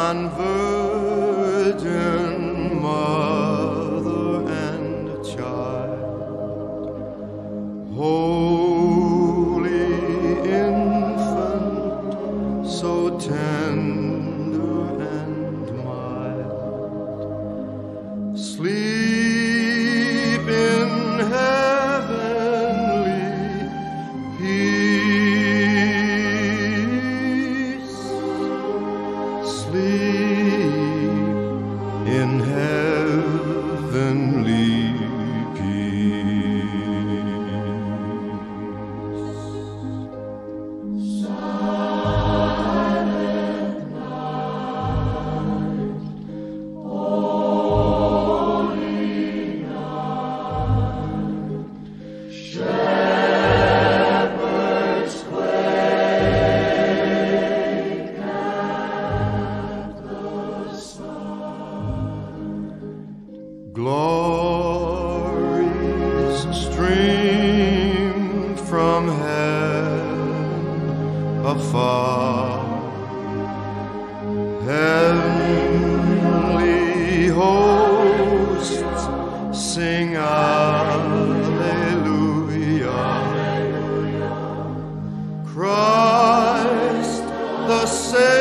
and virgin mother and child, holy infant, so tender and mild, sleep in heavenly peace, sleep in heavenly peace. Silent night, holy night, shepherds quake at the sound. Glories stream from heaven afar, heavenly hosts sing Alleluia. Christ the Savior